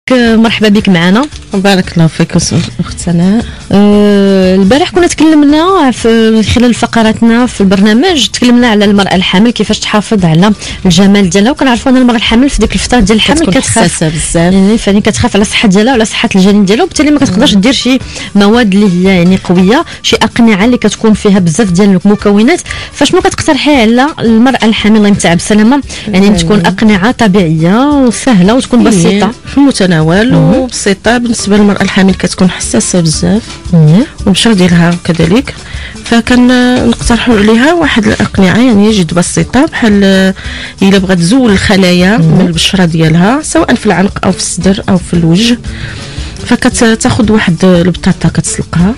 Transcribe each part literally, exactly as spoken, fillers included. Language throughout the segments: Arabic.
مرحبا بك معنا. بارك الله فيك اخت سناء. أه البارح كنا تكلمنا في خلال فقراتنا في البرنامج، تكلمنا على المراه الحامل كيفاش تحافظ على الجمال ديالها، وكنعرفوا ان المراه الحامل في ديك الفتره ديال الحمل كتخاف بزاف، يعني فاني كتخاف على الصحه ديالها وعلى صحه الجنين ديالها، وبالتالي ما كتقدرش دير شي مواد اللي هي يعني قويه، شي اقنعه اللي كتكون فيها بزاف ديال المكونات. فاش ما كتقترحي على المراه الحامل الله يمتعها بالسلامه، يعني تكون اقنعه طبيعيه وسهله وتكون بسيطه في المتناول وبسيطه. بالنسبه للمراه الحامل كتكون حساسه بزاف والبشره ديالها كذلك، فكان نقترحوا عليها واحد الاقنعه يعني جد بسيطه، بحال الا بغات تزول الخلايا من البشره ديالها سواء في العنق او في الصدر او في الوجه، فكتاخذ واحد البطاطا كتسلقها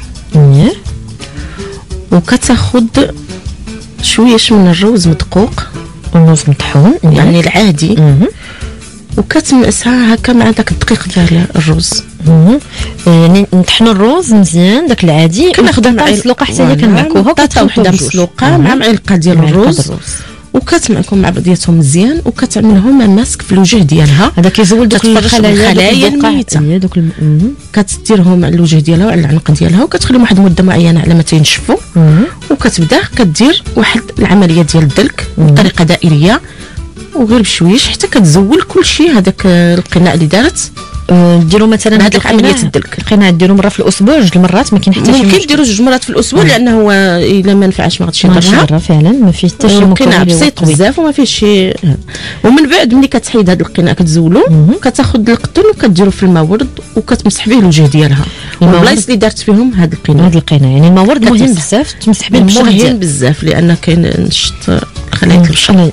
وكتاخذ شويش من الروز مدقوق، الروز مطحون يعني العادي، وكتمأسها هكا مع داك الدقيق ديال الرز. يعني نطحنوا الروز مزيان داك العادي، كناخذ مع مسلوقه حتى هي كنمعكوها بطاطا وحده مسلوقه مع معلقه ديال الروز، وكتمعكم مع بعضياتهم مزيان وكتعملهم ماسك في الوجه ديالها. هذا كيزول دوك الخلايا الميته، دوك كتديرهم على الوجه ديالها وعلى العنق ديالها، وكتخليهم واحد المده معينه على ما تينشفوا، وكتبدا كدير واحد العمليه ديال الدلك بطريقه دائريه وغير بشويش حتى كتزول كلشي. هذاك القناع اللي دارت ديروا مثلا هذيك عمليه الدلك، القناع ديروا مره في الاسبوع، جوج المرات ما كاين حتى شي ممكن ديروا جوج مرات في الاسبوع، لانه الا ما نفعش ما غاديش يضرها فعلا، ما فيه حتى شي قناع بسيط بزاف وما فيه شي. ومن بعد ملي كتحيد هذا القناع كتزولو، كتاخذ القطن وكديرو في الماء ورد وكتمسح به الوجه ديالها، والبلايص اللي دارت فيهم هذا القناع. هذا القناع يعني الماء ورد مهم بزاف تمسح به البشره، مهم بزاف لان كاين نشط خلايا البشره.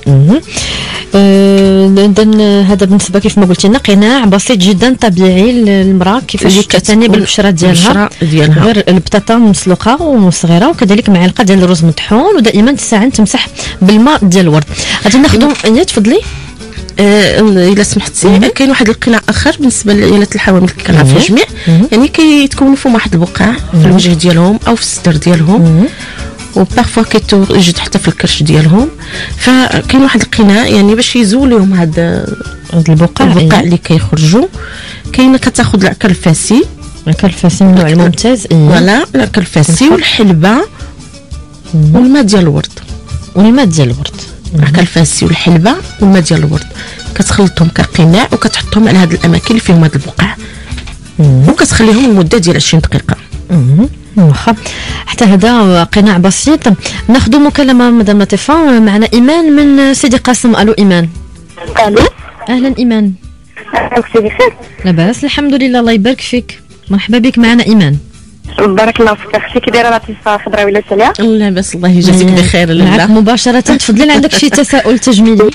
اذا هذا بالنسبه كيف ما قلتي لنا قناع بسيط جدا طبيعي للمراه كيفاش تعتني بالبشره ديالها، ديالها غير البطاطا مسلوقه وصغيره، وكذلك معلقه ديال الرز مطحون، ودائما ساعه تمسح بالماء ديال الورد. غادي ناخذوا هي تفضلي آه الا سمحتي. كاين واحد القناع اخر بالنسبه للعيالات الحوامل اللي كنعرفوا الجميع، يعني كيتكونوا فيهم واحد البقع في الوجه ديالهم او في الصدر ديالهم، وبارفوا كيتوجد حتى في الكرش ديالهم. فكاين واحد القناع يعني باش يزول لهم هاد هاد البقع البقع اللي كيخرجوا. كاينه كتاخذ العكر الفاسي، العكر الفاسي من نوع الممتاز، فوالا العكر الفاسي والحلبه والماء ديال الورد، والماء ديال الورد العكر الفاسي والحلبه والماء ديال الورد، كتخلطهم كقناع وكتحطهم على هاد الاماكن اللي فيهم هاد البقع، وكتخليهم لمده ديال عشرين دقيقه. واخا حتى هذا قناع بسيط. ناخذ مكالمه مدام لطيفه، معنا ايمان من سيدي قاسم. الو ايمان. الو اهلا ايمان. اختي بخير؟ لاباس الحمد لله الله يبارك فيك، مرحبا بك معنا ايمان. بارك الله فيك اختي، كي دايره لطيفه خضراوي لاباس؟ لاباس الله يجازيك بخير. معك مباشره. تفضلي عندك شي تساؤل تجميلي؟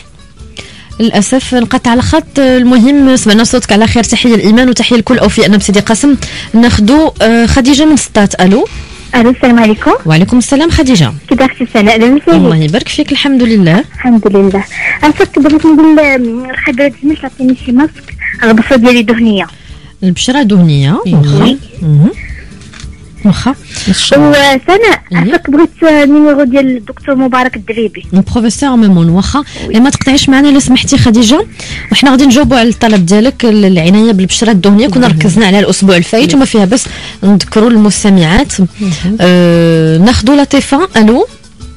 للاسف انقطع الخط. المهم سمعنا صوتك على خير. تحيه الايمان وتحيه لكل اوفياءنا بسيدي قاسم. ناخذوا خديجه من سطات. الو. الو السلام عليكم. وعليكم السلام خديجه. كي دايره اختي سناء؟ لاباس؟ الله يبارك فيك الحمد لله. الحمد لله. انا كنت بغيت نقول الخبيره ديالك تعطيني شي ماسك البشره ديالي دهنيه. البشره دهنيه واخا واخا. وسناء عافاك بغيت النيميرو ديال الدكتور مبارك الدريبي، البروفيسور ميمون. واخا ما تقطعيش معنا الا سمحتي خديجه، وحنا غادي نجاوبوا على الطلب ديالك. العنايه بالبشره الدهنيه كنا ركزنا على الاسبوع الفايت وما فيها بس نذكروا المستمعات. آه ناخذوا لطيفه. الو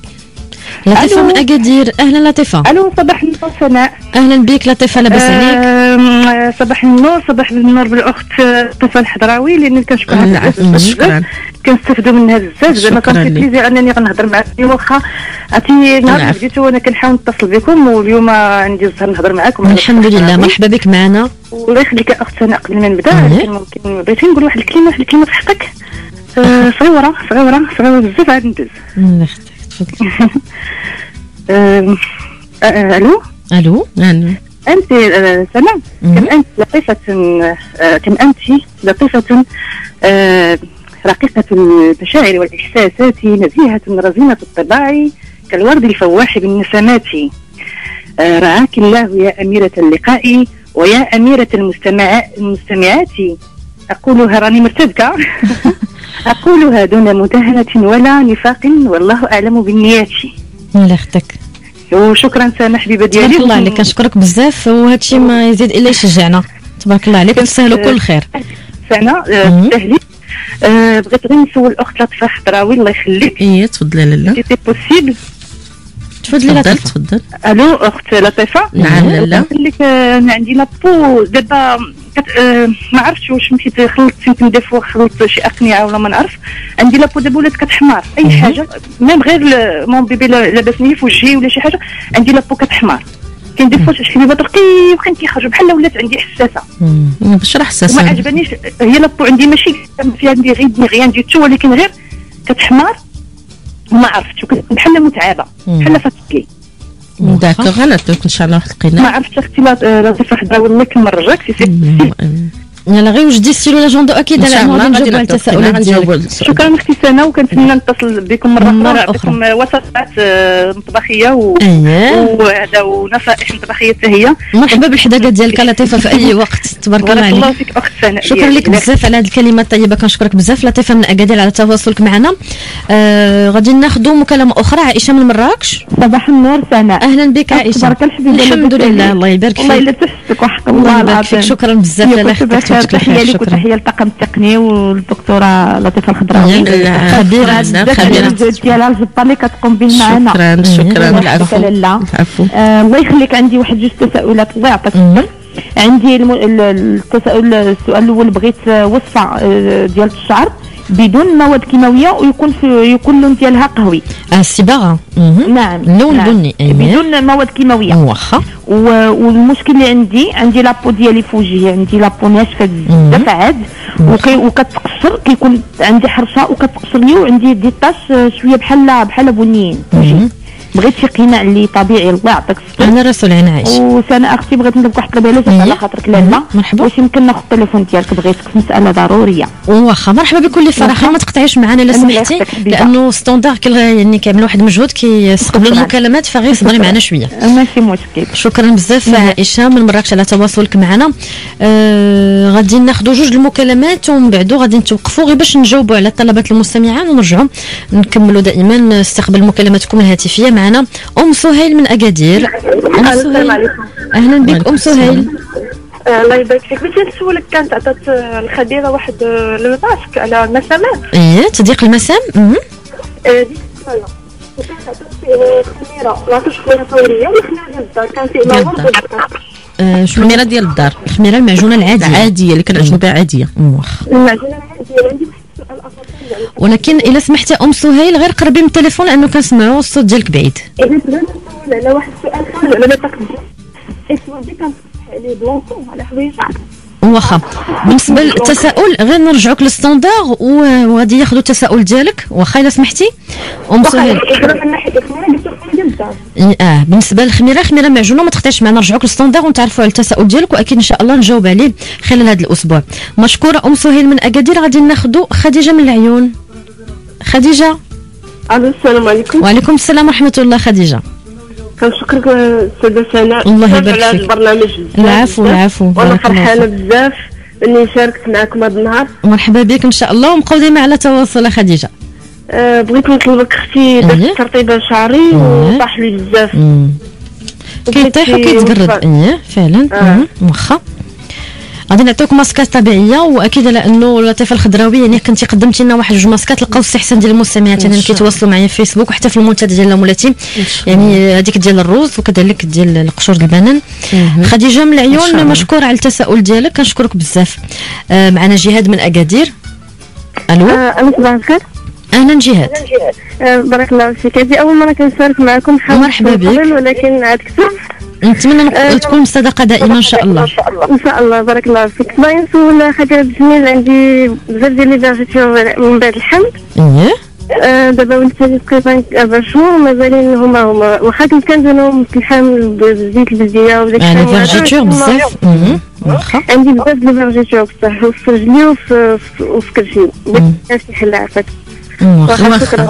لطيفه من اكادير. اهلا لطيفه. الو صباح النور سناء. اهلا بك لطيفه، لاباس عليك؟ أه صباح النور. صباح النور بالاخت لطيفه الحضراوي اللي كنشكرها بزاف، شكرا، كنستافدوا منها بزاف. زعما كان في بليزير انني غنهضر معكم، واخا عرفتي نهار بديتو وانا كنحاول نتصل بكم، واليوم عندي الزهر نهضر معكم. الحمد لله مرحبا بك معنا. والله يخليك اخت سناء. قبل ما نبدا ممكن بغيت نقول واحد الكلمه واحد الكلمه في حقك. أه صغيره صغيره صغيره بزاف عاد ندوز. الله يخليك تفضلي. الو الو. انت سناء كم انت لطيفه، كم انت لطيفه رقيقه المشاعر والاحساسات، نزيهه رزينه الطباع كالورد الفواح بالنسمات. رعاك الله يا اميره اللقاء ويا اميره المستمع المستمعات. اقولها راني مرتبكه. اقولها دون مداهنه ولا نفاق، والله اعلم بالنيات. الله يخطيك. وشكرا سناء حبيبه ديالي. الله عليك، كنشكرك بزاف، وهذا الشيء ما يزيد الا يشجعنا. تبارك الله عليك، تسهلوا كل خير. سنه تسهلي. أه بغيت غير نسول الاخت لطفه خضراوي الله يخليك. ايه تفضلي لاله. سي بوسيبل. تفضلي لطفه. تفضل. الو اخت لطيفه. نعم لاله. نقول لك انا عندي لابو دابا أه ما عرفتش واش مشيت خلطت يمكن دي فوا خلطت شي اقنعه ولا ما نعرف. عندي لابو دابا ولات كتحمار اي حاجه ميم غير مون بيبي لاباسني في وجهي ولا شي حاجه عندي لابو كتحمار. كاين دي فوا شي حبيبات رقيق كان كيخرج بحال ولات عندي حساسه. باش راه حساسه ما عجبنيش هي لابو عندي ماشي فيها ندير غير غيان دي تو ولكن غير كتحمار وما عرفتش بحال متعبه بحال فتكي. داكوغ غنعطيوك ان شاء الله واحد القناع. ما عرفتش اختي لطيفه حدا والله كنرجاك سي سي. يلا غير وجدي سيرو لا جوندو اكيد على انه غادي نجاوبوا على التساؤلات ديالك. شكرا اختي سنه وكنتمنى نتصل بكم مره اخرى نعطيكم وصفات مطبخيه وهذا ونصائح مطبخيه حتى هي. مرحبا بالحداقه ديالك لطيفه في اي وقت. تبارك الله عليك. الله فيك اخت سنه. شكرا لك بزاف على هذه الكلمات الطيبه، كنشكرك بزاف لطيفه من اكادير على تواصلك معنا. آه غادي ناخذوا مكالمه اخرى. عائشه من مراكش. صباح النور سنه. اهلا بك عائشه. تبارك الحبيبه. الحمد لله الله يبارك فيك. والله الا تحسك وحق الله العظيم. شكرا بزاف لاله خدمتك. تحيه لك وتحيه للطاقم التقني والدكتوره لطيفه الخضراوي خبيره خبيره ديالها الجبار اللي كتقوم به معنا. شكرا شكرا. العفو. العفو. آه الله يخليك. عندي واحد جوج تساؤلات الله يعطيك الصبر. عندي التساؤل السؤال الاول بغيت وصفه ديال الشعر بدون مواد كيماويه ويكون في يكون اللون ديالها قهوي. الصباغه. نعم اللون نعم. البني بدون مواد كيماويه. واخا. والمشكل اللي عندي عندي لابو ديالي في وجهي عندي لابو ناشفه بزاف عاد وكتقشر كيكون عندي حرشه وكتقشر لي وعندي دي طاش شويه بحال بحال بنيين في وجهي. بغيت شي قناع اللي طبيعي الله يعطيك الصبر. انا راسل عين عائشه. وسنه اختي بغيت نطلب واحد الطلب على خاطرك لاله. مرحبا. واش يمكن ناخذ التليفون ديالك بغيتك في مساله ضروريه. واخا مرحبا بكل فرح. ما تقطعيش معنا لا سمحتي لانه ستوندار يعني كيعمل واحد المجهود كيستقبلوا المكالمات فغير صبري معنا شويه. ماشي مشكل. شكرا بزاف عائشه من مراكش على تواصلك معنا. آه غادي ناخذوا جوج المكالمات ومن بعد غادي نتوقفوا غير باش نجاوبوا على طلبات المستمعين ونرجعوا نكملوا دائما استقبال مكالماتكم الهاتفيه معنا. ام سهيل من اكادير. السلام عليكم. اهلا بك ام سهيل. الله يبارك فيك. بغيت نسولك كانت عطات الخبيره واحد الماسك على المسامات. ايه تضييق المسام. اها ديك السنه وكانت عطات خميره ما عرفتش خميره فوريه ولا خميره ديال الدار كان فيه ما ورد. الخميره ديال الدار. الخميره المعجونه العاديه العاديه اللي كنعجنوا بها عاديه. واخا. المعجونه العاديه. عندي واحد السؤال اخر ولكن الا سمحتي ام سهيل غير قربي من التليفون لانه كنسمعوا الصوت ديالك بعيد. اذا بغيت نسول على واحد السؤال خارج على بطاقه الاسود دي كنصح عليه بلونطو على حوايج. واخا بالنسبه للتساؤل غير نرجعوك للستاندار وغادي ياخذوا التساؤل ديالك واخا الا سمحتي ام سهيل. اه بالنسبه للخميره خميره معجونه ما تقطعش معنا نرجعوك للستاندار ونتعرفوا على التساؤل ديالك واكيد ان شاء الله نجاوب عليه خلال هذا الاسبوع. مشكوره ام سهيل من اكادير. غادي ناخذوا خديجه من العيون. خديجه. الو السلام عليكم. وعليكم السلام ورحمه الله. خديجه كنشكرك استاذه سناء الله يبارك فيك على هذا البرنامج. العفو العفو. وانا فرحانه بزاف اني شاركت معكم هذا النهار. مرحبا بك ان شاء الله ونبقاو ديما على تواصل. خديجه أه بغيت نطلبك اختي درت ترطيبه شعري وطاح لي بزاف. كيطيح وكيتقرد. ايه فعلا. واخا غادي نعطيوك ماسكات طبيعيه واكيد على انه لطيفه الخضراوي يعني كنتي قدمتي لنا واحد جوج ماسكات لقاو الاستحسان ديال المستمعات يعني كيتواصلوا معايا في فيسبوك وحتى في المنتدى ديال مولاتي يعني هذيك ديال الروز وكذلك ديال القشور البنان. خديجه من العيون مشكوره على التساؤل ديالك كنشكرك بزاف. آه معنا جهاد من اكادير. الو. انا صباح الخير. اهلا جهاد. أه بارك الله فيك. هذه اول مره كنشارك معكم. مرحبا بك. ولكن عاد كثر نتمنى أه تكون مصدقه دائما ان شاء الله. ان شاء الله بارك الله فيك. باغي نسول خديجه بجميل. عندي بزاف ديال لي فيرجيتور من بعد الحمل. اييه أه دابا ولدت تقريبا اربع شهور مازالين هما هما واخا كنت كنديرهم في الحمل بزيت البلديه وداك الشيء. يعني فيرجيتور بزاف. واخا عندي بزاف ديال الفيرجيتور بصح في رجلي وفي وفي كرشي. بغيت شي حل عافاك. واخا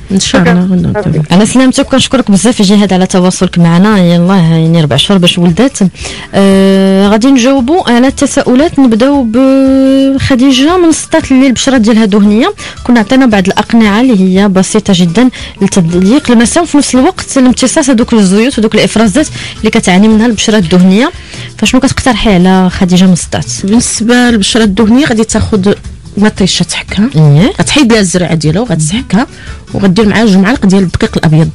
ان شاء الله. انا سلامتك وكنشكرك بزاف جهاد على تواصلك معنا. يلاه يعني ربع شهور باش ولدات. آه غادي نجاوبوا على التساؤلات. نبداو بخديجه من سطات اللي البشره ديالها دهنيه. كنا عطينا بعض الاقنعه اللي هي بسيطه جدا لتضييق المسام وفي نفس الوقت لامتصاص هذوك الزيوت ودوك الافرازات اللي كتعاني منها البشره الدهنيه. فشنو كتقترحي على خديجه من سطات؟ بالنسبه للبشره الدهنيه غادي تاخذ مطيشه تحكها، إيه. غتحيد لها الزرعه ديالها وغتسحكها وغدير معاها جوج معالق ديال الدقيق الابيض.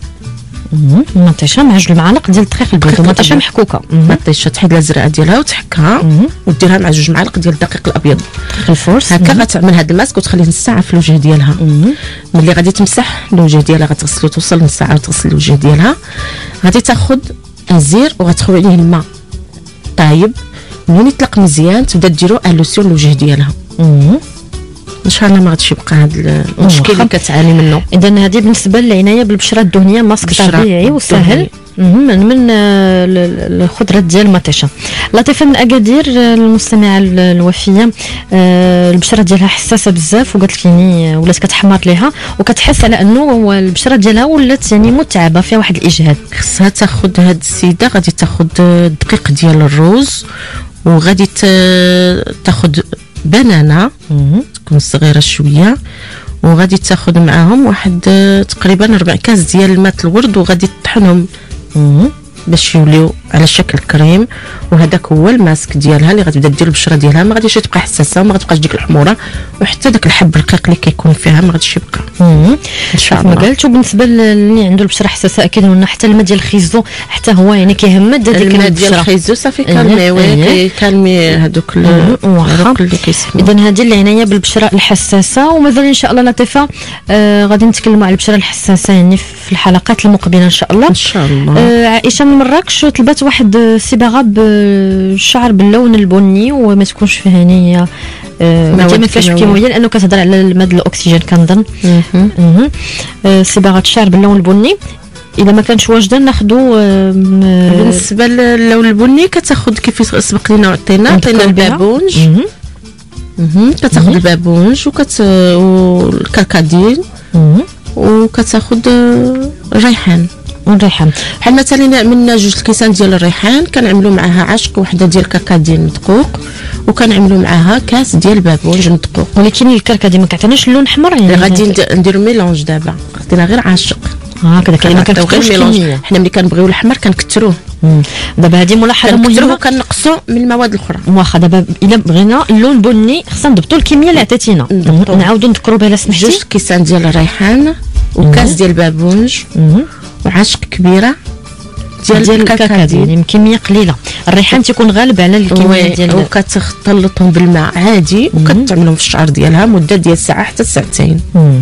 مطيشه مع جوج معالق ديال الدقيق الابيض ومطيشه محكوكه. مطيشه تحيد لها الزرعه ديالها وتحكها وديرها مع جوج معالق ديال الدقيق الابيض الفورس. هكا غتعمل هذا الماسك وتخليه نص ساعه في الوجه ديالها. ملي غادي تمسح الوجه ديالها غتغسلو توصل نص ساعه وتغسل الوجه ديالها. غادي تاخذ ازير وغتخوي عليه الماء طايب. منين يطلق مزيان تبدا ديرو الوسيون الوجه ديالها. ان شاء الله ما غاديش يبقى هذا المشكل اللي كتعاني منه. اذا هذه بالنسبه للعنايه بالبشره الدهنيه ماسك طبيعي وسهل من من الخضره ديال المطيشه. لطيفه من اكادير المستمعه الوفيه البشره ديالها حساسه بزاف وقالت لك يعني ولات كتحمر ليها وكتحس على انه البشره ديالها ولات يعني متعبه فيها واحد الاجهاد. خصها تاخذ هاد السيده غادي تاخذ الدقيق ديال الروز وغادي تاخذ بنانه تكون صغيره شويه وغادي تاخذ معاهم واحد تقريبا ربع كاس ديال الماء الورد وغادي تطحنهم باش يوليو على شكل كريم. وهذاك هو الماسك ديالها اللي غتبدا دير البشره ديالها. ما غاديش تبقى حساسه وما غتبقاش ديك الحموره وحتى داك الحب الرقيق اللي كيكون فيها ما غاديش يبقى ان شاء الله. ما قالت. وبالنسبه اللي عنده البشره حساسه اكيد قلنا حتى الماء ديال الخيزو حتى هو يعني كيهمد هذيك الماء ديال الخيزو صافي كالمي كالمي هذوك الرق اللي كيسموا. اذا هذه العنايه بالبشره الحساسه. ومازال ان شاء الله لطيفه آه غادي نتكلموا على البشره الحساسه يعني في الحلقات المقبله ان شاء الله. ان شاء الله. آه عائشه من مراكش طلبت واحد صباغه بالشعر باللون البني وما تكونش فيها يعني آه ما فيهاش كيماويه لانه كتهضر على الماده الاكسجين كنظن. آه صباغه الشعر باللون البني. اذا ما كانش واجده ناخذوا آه بالنسبه للون البني كتاخذ كيف سبق لينا عطينا عطينا البابونج. كتاخذ البابونج وكت والكركديه وكتاخذ الريحان. والريحان بحال مثلا منا جوج الكيسان ديال الريحان كنعملوا معاها عشق وحده ديال الكركديه مدقوق وكنعملوا معاها كاس ديال البابونج مدقوق. ولكن الكركديه ما كتعطيناش اللون احمر يعني غادي نديروا ميلونج دابا خدينا غير عاشق هكذا كاين كنكثروش كميه. حنا ملي كنبغيو الاحمر كنكثروه. دابا هذه ملاحظه مهمه كنقصوا من المواد الاخرى. واخا دابا الا بغينا اللون البني خصنا نضبطوا الكميه اللي عطيتينا. نعاودوا نذكروا بها سمحتي جوج كيسان ديال الريحان وكاس ديال البابونج وعشق كبيره ديال ديال الكركديه يعني كميه قليله. الريحان تيكون غالب على الكميه ديال وكتخلطهم بالماء عادي وكتعملهم في الشعر ديالها مده ديال ساعه حتى ساعتين.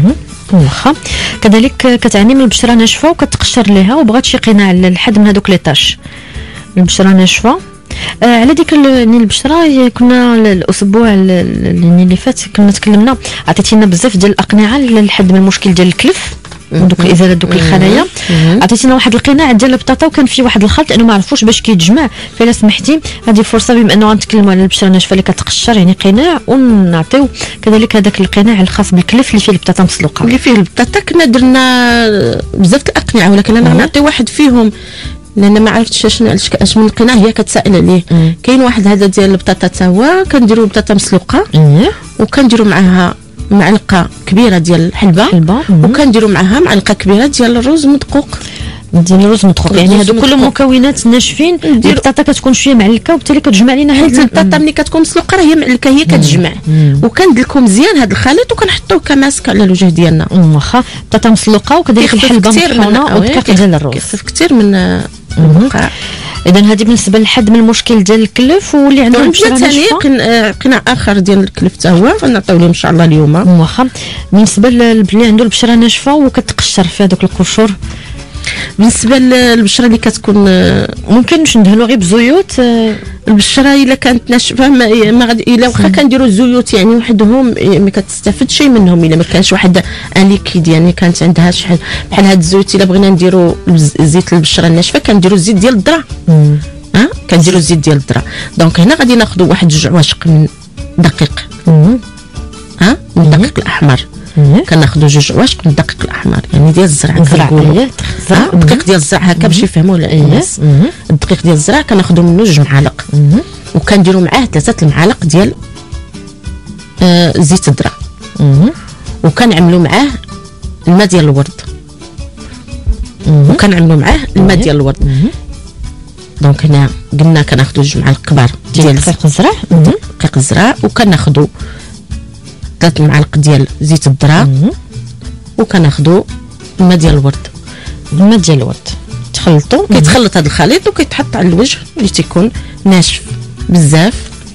واخا كذلك كتعاني من البشره ناشفه وكتقشر ليها وبغات شي قناع للحد من هذوك لي طاش. البشره ناشفه آه على ديك يعني البشره كنا الاسبوع اللي فات كنا تكلمنا عطيتينا بزاف ديال الاقنعه للحد من المشكل ديال الكلف ودوك الازاله دوك الخلايا. عطيتينا واحد القناع ديال البطاطا وكان فيه واحد الخلط لانه ما عرفوش باش كيتجمع. فإلا سمحتي هذه فرصه بما انه غنتكلموا على البشره الناشفه اللي كتقشر يعني قناع ونعطيو كذلك هذاك القناع الخاص بالكلف اللي فيه البطاطا مسلوقه. اللي فيه البطاطا كنا درنا بزاف الاقنعه ولكن انا غنعطي واحد فيهم لان ما عرفتش اش اش من القناع هي كتسائل عليه. كاين واحد هذا ديال البطاطا تا هو كنديروا البطاطا مسلوقه وكنديروا معاها معلقه كبيره ديال الحلبه وكنديروا معاها معلقه كبيره ديال الرز مدقوق. ديال الرز مدقوق يعني هادو كلهم مكونات ناشفين. البطاطا كتكون شويه معلكه وبالتالي كتجمع لينا حيت البطاطا ملي كتكون مسلوقه راه هي معلكه هي كتجمع. وكندلكو مزيان هذا الخليط وكنحطوه كماسك على الوجه ديالنا. واخا بطاطا مسلوقه وكذلك الحلبه مطحونه والدقيق ديال الرز كيخفف كثير من البقاع. اذا هذه بالنسبه لحد من المشكل ديال الكلف واللي عنده البشره ناشفه. قناع اخر ديال الكلف حتى هو غنعطيو ليه ان شاء الله اليوم. واخا بالنسبه للي عنده البشره ناشفه وكتقشر فيها دوك القشور. بالنسبه للبشره اللي كتكون ممكن باش ندهنوا غير بزيوت. البشره الا كانت ناشفه ما غادي الا واخا كنديروا الزيوت يعني وحدهم ما كتستافد شيء منهم الا ما كانش واحد ان ليكيد يعني كانت عندها شحال بحال هاد الزيوت. الا بغينا نديروا زيت البشره الناشفه كنديروا الزيت ديال الذره. ها كنديروا الزيت ديال الذره. دونك هنا غادي ناخذوا واحد جوج عواشق من دقيق ها من الدقيق الاحمر كناخذوا جوج عواشق من الدقيق الاحمر يعني ديال الزرع كنقولوا الدقيق ديال الزرع هكا باش يفهموا الناس. الدقيق ديال الزرع كناخذوا منه جوج معالق وكنديروا معاه ثلاثه المعالق ديال آه زيت الذره وكنعملوا معاه الماء ديال الورد وكنعملوا معاه الماء ديال الورد. دونك هنا قلنا كناخذوا جوج معالق كبار ديال دقيق الزرع دقيق الزرع وكناخذوا ثلاث معالق ديال زيت الذره وكناخذوا الماء ديال الورد. الماء ديال الورد تخلطوا كيتخلط هذا الخليط وكيتحط على الوجه اللي تيكون ناشف بزاف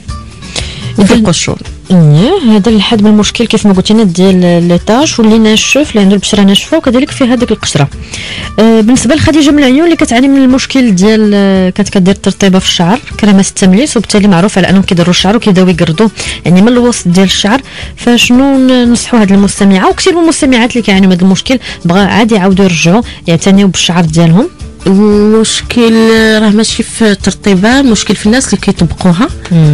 وفي القشور. ايه هذا الحد من المشكل كيف ما قلت لنا ديال ليطاج واللي ناشف اللي عنده البشره ناشفه وكذلك في هذيك القشره. آه بالنسبه لخديجه من العيون اللي كتعاني من المشكل ديال كانت كدير ترطيبه في الشعر كريمه التمليس وبالتالي معروف على انهم كيديروا الشعر وكيبداو يقردوا يعني من الوسط ديال الشعر. فشنو ننصحوا هذه المستمعه وكثير من المستمعات اللي كيعانيو من هذا المشكل بغا عادي يعاودوا يرجعوا يعتنيوا بالشعر ديالهم؟ المشكل راه ماشي في الترطيبه، المشكل في الناس اللي كيطبقوها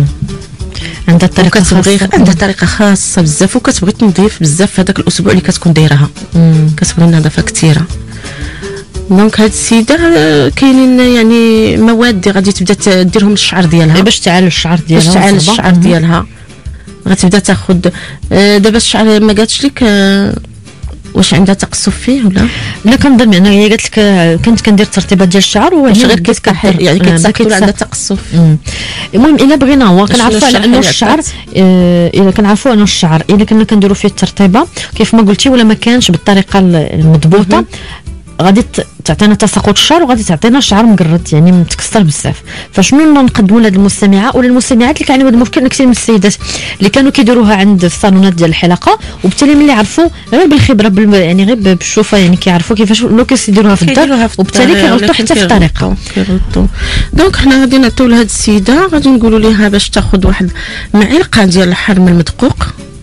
عندها طريقه خاصه عندها طريقه خاصه بزاف وكتبغي تنظيف بزاف هذاك الاسبوع اللي كتكون دايرها كتبغي النظافه كثيره. دونك هاد السيده كاينين يعني مواد غادي تبدا ديرهم للشعر ديالها باش تعالج الشعر ديالها باش تعالج الشعر ديالها غتبدا تاخذ دابا الشعر ما قالتش لك واش عندها تقصف فيه ولا لا؟ كنظن يعني هي قالت لك كنت كندير ترطيبات ديال الشعر وهي غير كتكحل يعني كتسكر عندها تقصف. المهم الا بغينا هو كنعرفوا على انه الشعر الا كنعرفوا انه الشعر الا كنا كنديروا فيه الترطيبه كيف ما قلتي ولا ما كانش بالطريقه المضبوطه غادي تعطينا تساقط الشعر وغادي تعطينا الشعر مقرد يعني متكسر بزاف. فشنو نقدموا لهاد المستمعه ولا المستمعات اللي كيعانيو من هذا المشكل؟ كثير من السيدات اللي كانوا كيديروها عند الصالونات ديال الحلاقه وبالتالي ملي عرفوا غير بالخبره بال يعني غير بالشوفه يعني كيعرفوا كيفاش لو كيديروها في الدار وبالتالي كيغلطوا حتى في الطريقه كيغلطوا. دونك حنا غادي نعطيو لهاد السيده غادي نقولوا ليها باش تاخذ واحد معلقه ديال الحرم المدقوق.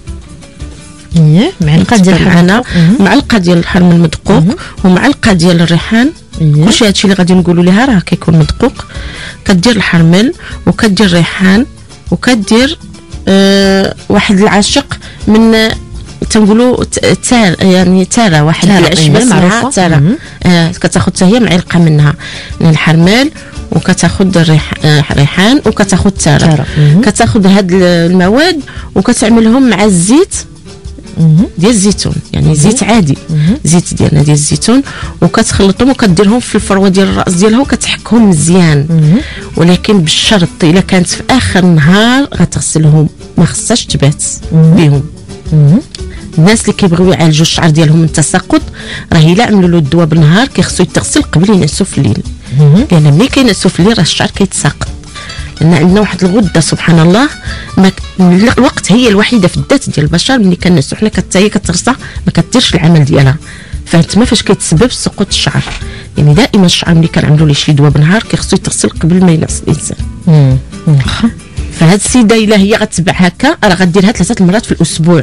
ايه معلقه ديال الحرم معلقه ديال الحرم المدقوق ومعلقه ديال الريحان. كلشي هادشي اللي غادي نقولوا لها راه كيكون مدقوق. كدير الحرمل وكدير الريحان وكدير آه واحد العاشق من تنقولوا تار يعني تاره واحد العشبه معروفه تاره آه كتاخذ حتى هي معلقه منها من الحرمل وكتاخذ الريحان وكتاخذ تاره. كتاخذ هاد المواد وكتعملهم مع الزيت ديال الزيتون يعني زيت عادي زيت ديالنا ديال الزيتون وكتخلطهم وكديرهم في الفروه ديال الراس ديالها وكتحكهم مزيان. ولكن بالشرط الا كانت في اخر النهار غتغسلهم ما خصهاش تبات بهم. الناس اللي كيبغيو يعالجوا الشعر ديالهم من التساقط راه الا عملوا له الدواء بالنهار كيخصو يتغسل قبل ينعسوا في الليل لان ملي كينعسوا في الليل راه الشعر كيتساقط لان عندنا واحد الغده سبحان الله ما الوقت هي الوحيده في الذات ديال البشر ملي كنعسوا حنا حتى هي كتغسى ما كديرش العمل ديالها. فانت ما فاش كيتسبب سقوط الشعر يعني دائما الشعر ملي كنعملوا ليه شي دواء بالنهار كيخصو يتغسل قبل ما ينعس الانسان. فهاد السيده الا هي غتبع هكا راه غديرها ثلاثه المرات في الاسبوع.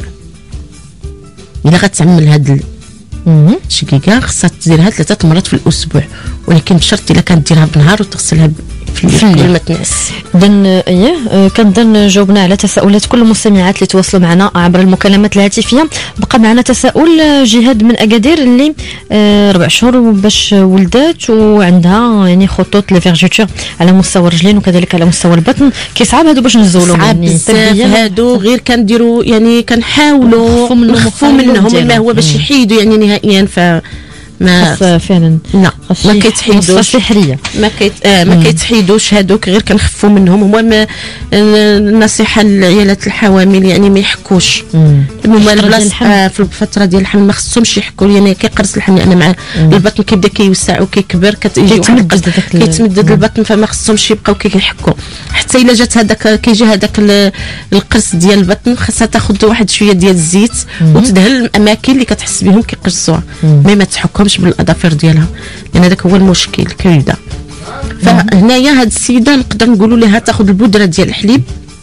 الا غتعمل هاد الشقيقه خصها تديرها ثلاثه مرات في الاسبوع ولكن بشرط الا كانت ديرها بالنهار وتغسلها في الليل ما تنعس. اذن ايه كنظن جاوبنا على تساؤلات كل المستمعات اللي تواصلوا معنا عبر المكالمات الهاتفيه. بقى معنا تساؤل جهاد من اكادير اللي آه ربع شهور باش ولدات وعندها يعني خطوط لفيرجيتور على مستوى الرجلين وكذلك على مستوى البطن. كيصعب هادو باش نزولوا صعب بزاف هادو غير كنديروا يعني كنحاولوا نخفوا منهم ما هو باش يحيدوا يعني نهائيا. ف ما فعلا لا ما كيتحيدوش سحريه ما كيت آه ما كيتحيدوش هادوك غير كنخفوا منهم. هما النصيحه للعيالات الحوامل يعني ما يحكوش هما آه في الفتره ديال الحمل ما خصهمش يحكوا يعني كيقرص الحمل انا مع البطن كيبدا كيوسع وكيكبر كتجي كيتمدد كيتمدد البطن فما خصهمش يبقاو كيحكوا حتى الا جات هذاك كيجي هذاك القرص ديال البطن خاصها تاخذ واحد شويه ديال الزيت وتدهن الاماكن اللي كتحس بهم كيقرصوها ما ما تحكم بالاظافر ديالها لان هذاك هو المشكل كيبدا. فهنايا هاد السيده نقدر نقولوا لها تاخذ البودره ديال الحليب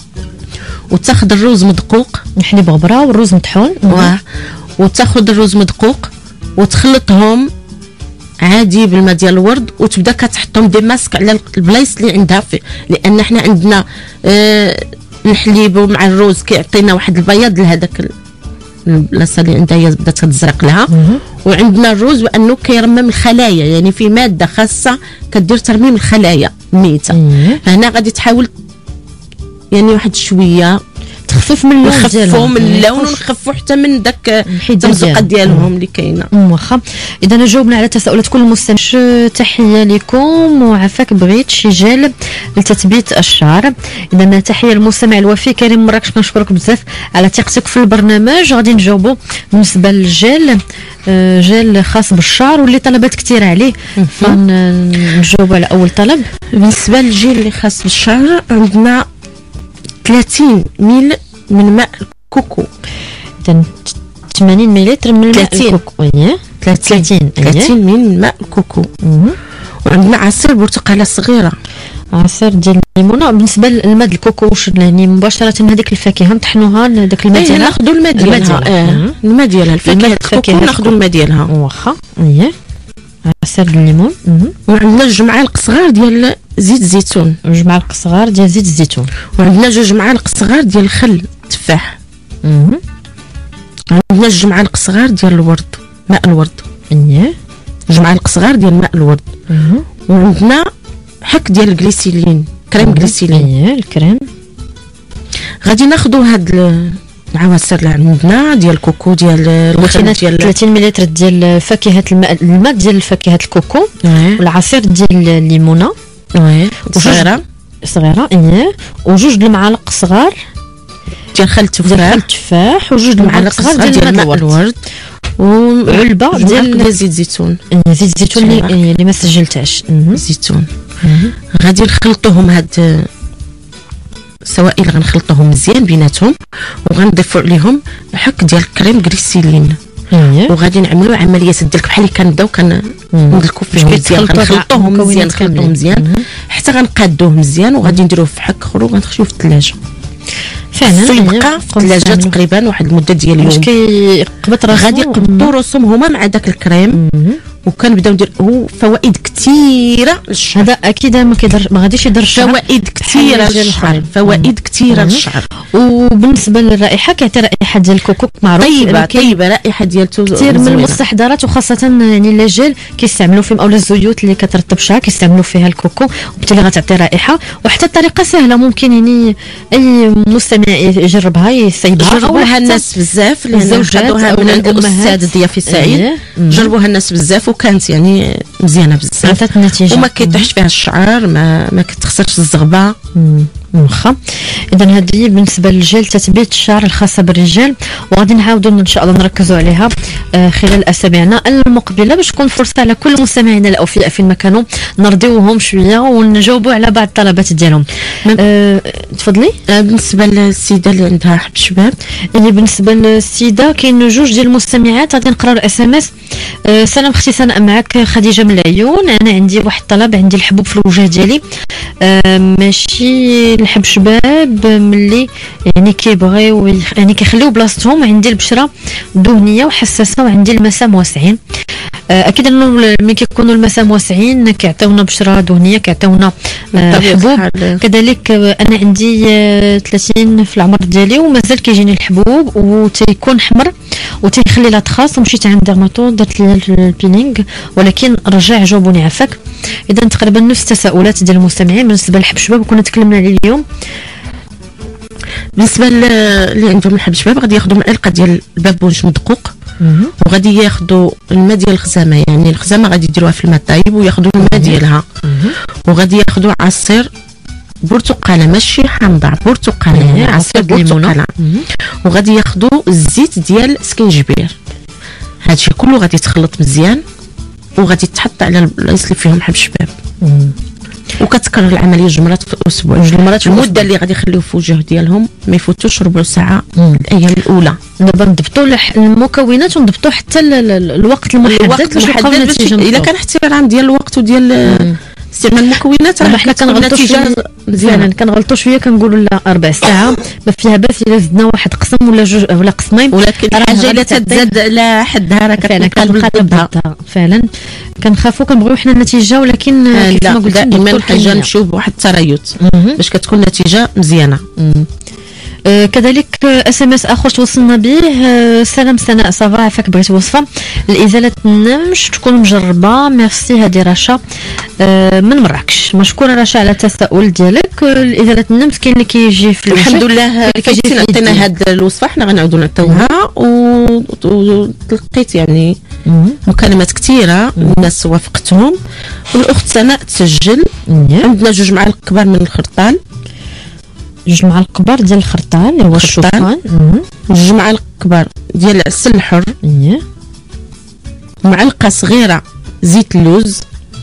وتاخذ الروز مدقوق حليب غبره والروز مطحون وتاخذ الروز مدقوق وتخلطهم عادي بالماء ديال الورد وتبدا كتحطهم دي ماسك على البلايص اللي عندها في لان حنا عندنا آه الحليب ومع الروز كيعطينا واحد البياض لهذاك البلاصه اللي عندها هي بدات تزرق لها. وعندنا الروز وانه كيرمم الخلايا، يعني في ماده خاصه كدير ترميم الخلايا الميته. هنا غادي تحاول يعني واحد شويه تخفف من اللون نخففوا من اللون ونخففوا حتى من داك التمزقه ديالهم اللي كاينه. واخا اذا جاوبنا على تساؤلات كل المستمعين. تحيه لكم وعفاك بغيت شي جل لتثبيت الشعر. اذا تحيه للمستمع الوفي كريم مراكش، كنشكرك بزاف على ثقتك في البرنامج. غادي نجاوبوا بالنسبه للجل، جل خاص بالشعر واللي طلبات كثير عليه، فنجاوبوا على اول طلب. بالنسبه للجل اللي خاص بالشعر عندنا ثلاثين ميل من ماء الكوكو. اذا ثمانين مليلتر من الماء الكوكو. ثلاثين ثلاثين ميل من ماء الكوكو. وعندنا عصير برتقاله صغيره، عصير ديال الليمونه. بالنسبه للماء الكوكو واش يعني مباشره هذيك الفاكهه نطحنوها داك الماء ديالها؟ ناخذوا الماء ديالها. اه الماء ديالها الفاكهه الكوكو ناخذوا الماء ديالها. واخا اييه عصير الليمون. وعندنا جوج معالق صغار ديال زيت الزيتون، جوج معالق صغار ديال زيت الزيتون. وعندنا جوج معالق صغار ديال الخل التفاح. عندنا جوج معالق صغار ديال الورد، ماء الورد. اييه جوج معالق صغار ديال ماء الورد. وعندنا حك ديال الجليسيلين، كريم جليسيلين. اييه الكريم. غادي ناخذوا هاد العصير اللي عندنا ديال الكوكو ديال الخل ديال ثلاثين مليلتر ديال فاكهه الماء، الماء ديال فاكهه الكوكو. والعصير ديال الليمونه صغيره صغيره. اييه وجوج المعالق صغار ديال خل التفاح التفاح وجوج المعالق صغار ديال ماء الورد. وعلبه ديال زيت الزيتون، زيت الزيتون اللي ما سجلتهاش. الزيتون. غادي نخلطوهم هاد سوائل، غنخلطوهم مزيان بيناتهم وغنضيفوا عليهم حك ديال كريم غليسيلين. وغادي نعملوا عمليه ديالك بحال اللي كنبداو كندلكوا في البيت ديال غنخلطوهم مزيان نخلطوهم مزيان حتى غنقادوه مزيان وغادي نديروه في حك اخر وغنخليوه في الثلاجه. فعلا يبقى في الثلاجه تقريبا واحد المده ديال اليوم. واش كيقبط راسو؟ غادي يقبطوا راسهم هما مع داك الكريم. وكنبداو نديروا فوائد كثيره للشعر. هذا اكيد ما كيضر، ما غاديش يضر الشعر. فوائد كثيره للشعر، فوائد كثيره للشعر. وبالنسبه للرائحه كيعطي رائحه ديال الكوكو معروف طيبه طيبه رائحه ديالته كثير من المستحضرات، وخاصه يعني لي جيل كيستعملوا فيهم اولا الزيوت اللي كترطب الشعر كيستعملوا فيها الكوكو وبالتالي غتعطي رائحه. وحتى الطريقه سهله، ممكن يعني اي مستمع يجربها يصيبها. جربوها الناس بزاف لان خدوها من عند الاستاذ ضيافي سعيد. جربوها الناس بزاف وكانت يعني مزيانه بزاف، عطات النتيجه وما كيطيحش فيها الشعر، ما ما كتخسرش الزغبه. واخا اذا هذه بالنسبه للجل تثبيت الشعر الخاصه بالرجال، وغادي نعاودوا ان شاء الله نركزوا عليها خلال اسابيعنا المقبله باش تكون فرصه على كل مستمعينا الاوفياء فين ما كانوا نرضيوهم شويه ونجاوبوا على بعض الطلبات ديالهم. أه تفضلي. أه بالنسبه للسيده اللي عندها حب شباب، يعني بالنسبه للسيده كاين جوج ديال المستمعات غادي نقراو الاس ام اس. أه سلام اختي سناء، معك خديجه من العيون. انا عندي واحد الطلب، عندي الحبوب في الوجه ديالي أه ماشي الحب شباب ملي يعني كيبغيو يعني كيخليو بلاصتهم. عندي البشره دهنيه وحساسه وعندي المسام واسعين. اكيد انه ملي كيكونوا المسام واسعين كيعطيونا بشره دهنيه كيعطيونا حبوب. كذلك انا عندي ثلاثين في العمر ديالي ومازال كيجيني الحبوب وتيكون حمر وتيخلي لا تخاص، ومشيت عند ديرماتو درت لي البيلينغ ولكن رجع جاوبوني عافاك. اذا تقريبا نفس التساؤلات ديال المستمعين بالنسبه للحب شباب كنا تكلمنا عليه اليوم. بالنسبه اللي عندهم الحب شباب غادي ياخذوا معلقه ديال البابونج مدقوق وغادي ياخذوا الماء ديال الخزامه، يعني الخزامه غادي يديروها في الماء طايب وياخذوا الماء ديالها، وغادي ياخذوا عصير برتقاله ماشي حامضه، برتقاله يعني عصير برتقاله، وغادي ياخذوا الزيت ديال سكينجبير. هادشي كله غادي يتخلط مزيان وغادي يتحط على البلايص اللي فيهم حب شباب. وكتكرر العمليه جوج مرات في الاسبوع. جوج مرات في المده اللي غادي يخليوه في وجه ديالهم ما يفوتوش ربع ساعه الايام الاولى. دابا نضبطوا المكونات ونضبطوا حتى الوقت المحدد باش نلقاو النتيجه. الا كان احترام ديال الوقت وديال استعمال المكونات راه حنا كنغلطوا شويه مزيان، كنغلطوا شويه كنقولوا لا ربع ساعه ما فيها باس الا زدنا واحد قسم ولا جوج ولا قسمين، ولكن الحاجه الا تتزاد على حدها راه كتبقى ضدها. فعلا كنخافوا كنبغيو حنا النتيجه ولكن كيف ما قلت دائما الحاجه نمشيو بواحد التريث باش كتكون النتيجه مزيانه. آه كذلك اس ام اس اخر توصلنا به. آه سلام سناء صافا، عافاك بغيت وصفه لازاله النمش تكون مجربه. ميرسي. هذه رشا آه من مراكش. مشكوره رشا على التساؤل ديالك. لازاله النمش كاين اللي كيجي في الحمد لله كيجي عطينا هذه الوصفه، حنا غنعاودوا نعطيوها. وتلقيت يعني مكالمات كثيره الناس وافقتهم. والاخت سناء تسجل. عندنا جوج معالق كبار من الخرطال، جوج معالق كبار ديال الخرطال اللي هو الشوفان، جوج معالق كبار ديال العسل الحر، معلقه صغيره زيت اللوز،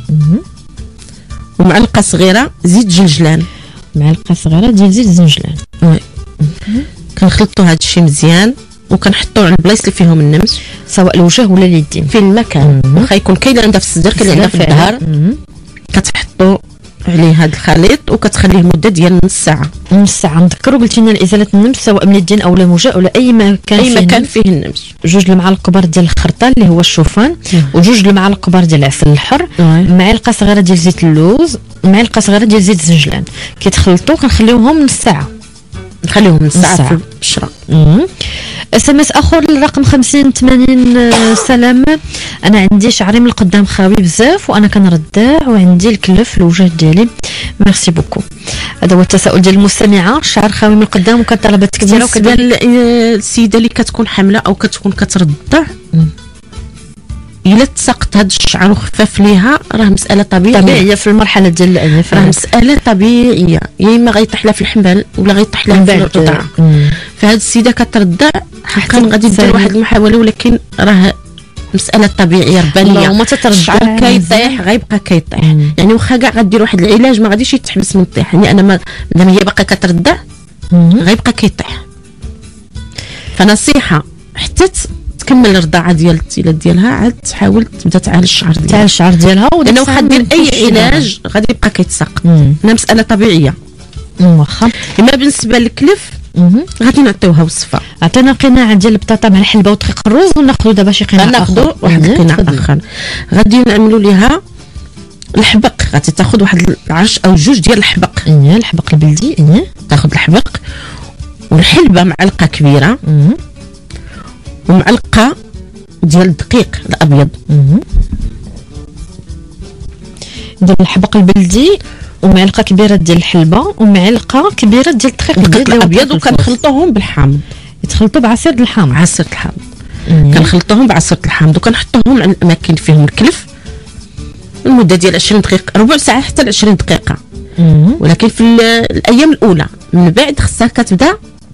ومعلقه صغيره زيت جنجلان. معلقه صغيره ديال زيت الزنجلان. وي كنخلطوا هذا الشيء مزيان وكنحطوه على البلايص اللي فيهم النمش، سواء الوجه ولا اليدين في المكان. واخا يكون كاين اللي عندها في الصدر كاين اللي عندها في الظهر، كتحطوا عليه هذا الخليط وكتخليه مده ديال نص ساعه. نص ساعه. نذكروا قلتي لنا ازاله النمش سواء من اليدين او الوجه او اي مكان اي مكان فيه النمش. جوج المعالق كبار ديال الخرطال اللي هو الشوفان، وجوج المعالق كبار ديال العسل الحر، معلقه صغيره ديال زيت اللوز، معلقه صغيره ديال زيت الزنجلان. كيتخلطوا كنخليوهم نص ساعه، نخليهم نص ساعه في البشره. اس ام اس اخر الرقم خمسين ثمانين. سلام، انا عندي شعري من القدام خاوي بزاف وانا كنردع وعندي الكلف في الوجه ديالي. ميرسي بوكو. هذا هو التساؤل ديال المستمعه. الشعر خاوي من القدام وكان طلبات كثيره. وكذا السيده اللي كتكون حامله او كتكون كتردع الا تساقط هذا الشعر وخفاف ليها راه مساله طبيعيه طبيعيه في المرحله ديال الانف، راه مساله طبيعيه. يا اما غيطيح لها في الحمل ولا غيطيح لها في الرضاعه. فهاد السيده كتردع حقا غادي دير واحد المحاوله، ولكن راه مساله طبيعيه ربانيه. وما تتردع الشعر كيطيح غيبقى كيطيح. يعني واخا كاع غدير واحد العلاج ما غاديش يتحبس من الطيح. يعني انا ما دام هي باقا كتردع غيبقى كيطيح. فنصيحه حتى تكمل الرضاعه ديال التيلات ديالها عاد تحاول تبدا تعالج الشعر ديالها تعالج الشعر ديالها. لانه واخا دير اي علاج غادي يبقى كيتساقط. هنا مساله طبيعيه. واخا اما بالنسبه للكلف غادي نعطيوها وصفه. عطينا قناع ديال البطاطا مع الحلبه ودقيق الروز، وناخذ دابا شي قناع اخر. ناخذ واحد القناع اخر غادي نعملوا ليها الحبق. غادي تاخذ واحد العش او جوج ديال الحبق. ايه الحبق البلدي. ايه تاخذ الحبق والحلبه معلقه كبيره، ومعلقه ديال الدقيق الابيض. ديال الحبق البلدي ومعلقه كبيره ديال الحلبه ومعلقه كبيره ديال الدقيق الابيض، وكنخلطوهم بالحامض. يتخلطوا بعصير الحامض. عصير الحامض كنخلطوهم بعصير الحامض وكنحطوهم على الاماكن فيهم الكلف المده ديال عشرين دقيقه، ربع ساعه حتى ل عشرين دقيقه. ولكن في الايام الاولى من بعد خصها كتبدا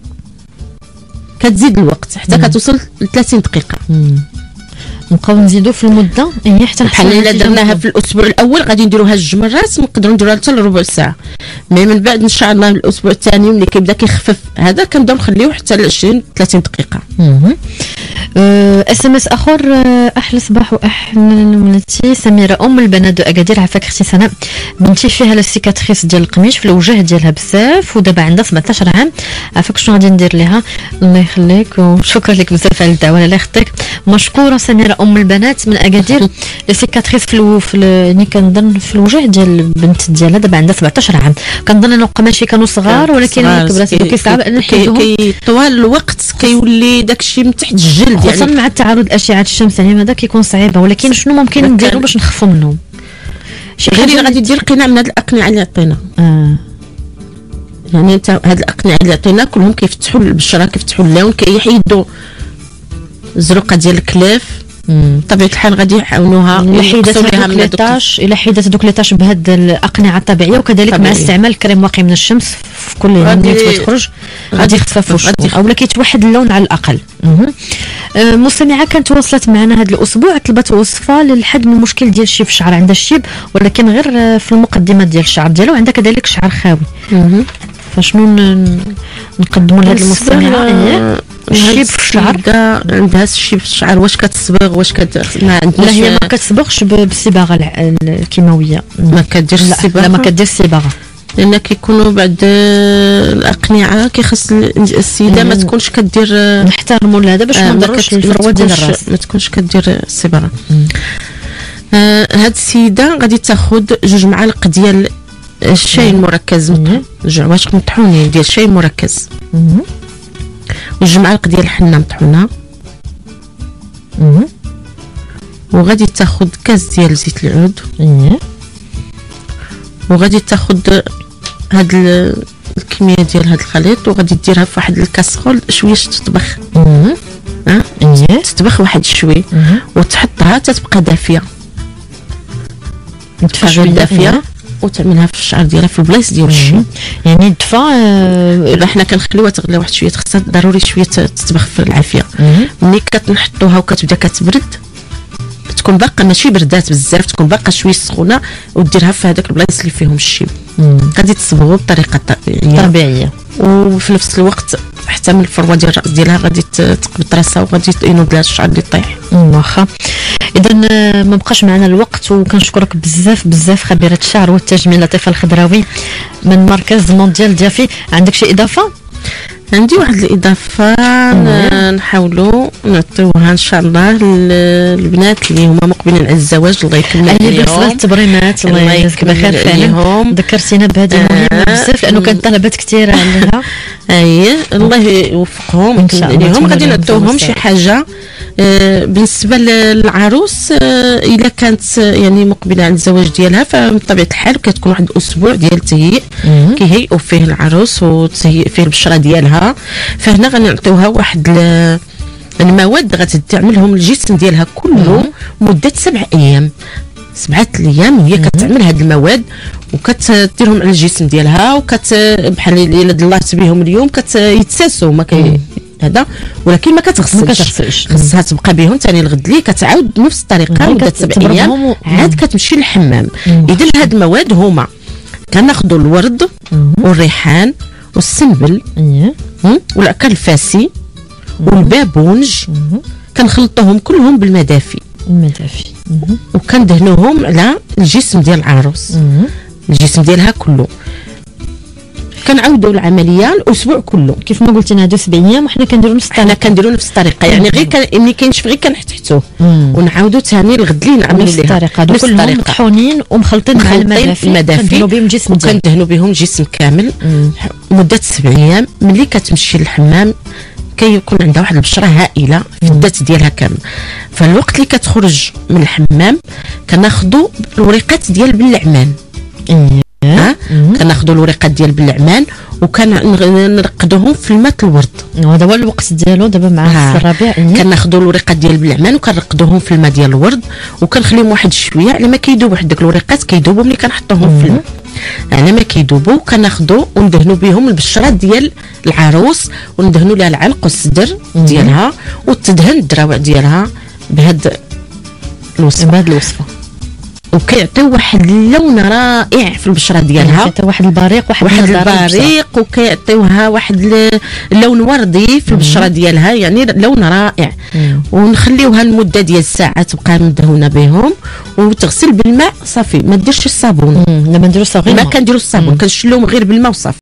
كتزيد الوقت حتى كتوصل ل ثلاثين دقيقه. نبقاو نزيدو في المده هي حتى بحال الا درناها في الاسبوع الاول غادي نديروها جوج مرات، نقدروا نديروها حتى لربع ساعه. مي من بعد ان شاء الله الاسبوع الثاني ملي كيبدا كيخفف هذا كنبداو نخليوه حتى ل عشرين ثلاثين دقيقه. اس ام اس اخر. احلى صباح واحلى ولدتي سميره ام البنات دو اكادير. عافاك اختي سناء، بنتي فيها لا سيكاتريس ديال القميش في الوجه ديالها بزاف ودابا عندها سبعطاش عام. عافاك شنو غادي ندير لها؟ الله يخليك وشكرا لك بزاف على الدعوه. الله يخطيك. مشكوره سميره ام البنات من اكادير. لا سيكاتريس في الو في يعني كنظن في الوجه ديال البنت ديالها دابا عندها سبعطاش عام. كنظن انه القماشي كانوا صغار ولكن كبرات كيصعب ان نحيدهم. كي طوال الوقت كيولي داكشي من تحت الجلد، خصوصا يعني مع تعرض اشعه الشمس. يعني هذا كيكون صعيبه، ولكن شنو ممكن نديروا باش نخفوا منهم؟ شي حاجه غادي دير قناع من هاد الاقنعه اللي عطينا. اه يعني انت هاد الاقنعه اللي عطينا كلهم كيفتحوا البشره، كيفتحوا اللون، كيحيدوا الزرقه ديال الكلاف. بطبيعه الحال غادي يحاولوها الى حيدات دوك ليطاش الى حيدات دوك ليطاش بهاد الاقنعه الطبيعيه، وكذلك طبيعي. مع استعمال كريم واقي من الشمس في كل يوم اللي تخرج غادي يخفف وش اولا كيتوحد اللون على الاقل. آه مستمعه كانت وصلت معنا هذا الاسبوع طلبت وصفه للحد من المشكل ديال الشيب في الشعر. عندها الشيب ولكن غير في المقدمه ديال الشعر ديالو، وعندها كذلك شعر خاوي. فشنو نقدموا لهاد المستمعه؟ الشيب في الشعر عندها الشيب في الشعر. واش كتصبغ واش كت ما عندناش؟ لا هي ما كتصبغش بالصباغه الكيماويه، ما كديرش الصباغه. لا ما كدير الصباغه لان كيكونوا بعد الاقنعه كيخص السيده ما تكونش كدير. نحترموا لهذا باش ما نضروش الفروه ديال الراس، ما تكونش كدير الصباغه. آه هاد السيده غادي تاخذ جوج معالق ديال الشاي المركز جوج واش مطحونين ديال الشاي مركز، وجوج معالق ديال الحنه مطحونه، وغادي تاخذ كاس ديال زيت العود، وغادي تاخذ هاد الكميه ديال هاد الخليط وغادي ديرها في واحد الكاسرول شويه تطبخ، ها تطبخ واحد شوي وتحطها تتبقى دافيه، تبقى دافيه وتعملها في الشعر ديالها في البلايص ديال الشي. يعني الدفا آه حنا كنخليوها تغلى واحد شويه، خصها ضروري شويه تطبخ في العافيه. ملي كتنحطوها وكتبدا كتبرد تكون باقا ماشي بردات بزاف، تكون باقا شويه سخونه وديرها في هذاك البلايص اللي فيهم الشيب، غادي تصبغوا بطريقه طبيعيه، وفي نفس الوقت حتى من الفروه ديال الراس ديالها غادي تقبض راسها وغادي ينوض لها الشعر اللي طايح. واخا اذا ما بقاش معنا الوقت، وكنشكرك بزاف بزاف خبيره الشعر والتجميل لطيفه الخضراوي من مركز مونديال ديافي. عندك شي اضافه؟ عندي واحد الاضافه نحاولوا نعطيوها ان شاء الله للبنات اللي هما مقبلين على الزواج، الله يكمل عليهم. بالنسبه للتبريمات الله يجزاك بخير فعلا ذكرتينا بهذه مهمه بزاف لانه كانت طلبات كثيره عليها. اي الله يوفقهم اليوم. غادي نعطيوهم شي حاجه آه بالنسبه للعروس آه الا كانت يعني مقبله على الزواج ديالها، فبطبيعه الحال كتكون واحد الاسبوع ديال التهيئ كيهيئوا فيه العروس وتهيئ فيه البشره ديالها. فهنا غنعطيوها واحد المواد غتعملهم الجسم ديالها كله مده سبع ايام سبعه الايام وهي كتعمل هاد المواد وكتديرهم على الجسم ديالها، وكت بحال الا ضلعت بهم اليوم كيتساسوا ما كي هذا، ولكن ما كتغسلش، خصها تبقى بهم ثاني الغد ليه كتعاود بنفس الطريقه مده سبع ايام عاد كتمشي للحمام. اذا هاد المواد هما كناخذوا الورد والريحان والسنبل والعكا الفاسي والبابونج، كنخلطوهم كلهم بالماء دافي المدافي وكندهنوهم على الجسم ديال العروس الجسم ديالها كله. كنعاودوا العمليه الاسبوع كله كيف ما قلتي هادو سبع ايام وحنا كنديروا نفس الطريقه، حنا كنديروا نفس الطريقه يعني غير كان ملي كينشف غير كنحتحتوه ونعاودوا ثاني الغد ليه نعملوا نفس الطريقه. هادو كلهم مطحونين ومخلطين مع المدافي كندهنوا بهم الجسم ديالنا وكندهنوا بهم الجسم كامل مده سبع ايام. ملي كتمشي للحمام كيكون عندها واحد البشره هائله في الذات ديالها كامل. فالوقت اللي كتخرج من الحمام كناخذوا الوريقات ديال باللعمان، ها كناخذوا الوريقات ديال باللعمان وكنرقدوهم في الماء الورد. وهذا هو الوقت ديالو دابا مع الربيع. كناخذوا الوريقات ديال باللعمان وكنرقدوهم في الماء ديال الورد وكنخليهم واحد شويه على ما كيذوب واحد داك الوريقات كيذوبوا ملي كنحطوهم في الماء على ما كيذوبوا. كندخلوا وندهنوا بهم البشره ديال العروس وندهنوا لها العنق والصدر ديالها وتدهن الدراوع ديالها بهاد الوصفه بهاد الوصفه وكيعطيو واحد اللون رائع في البشره ديالها، كيعطيو واحد البريق واحد, واحد البريق وكيعطيوها واحد اللون وردي في البشره ديالها يعني لون رائع. ونخليوها لمده ديال ساعه تبقى مدهونه بهم وتغسل بالماء صافي ما ديرش الصابون. لا ما نديروش الصابون ما كنديروا الصابون كنشلوهم غير بالماء وصافي.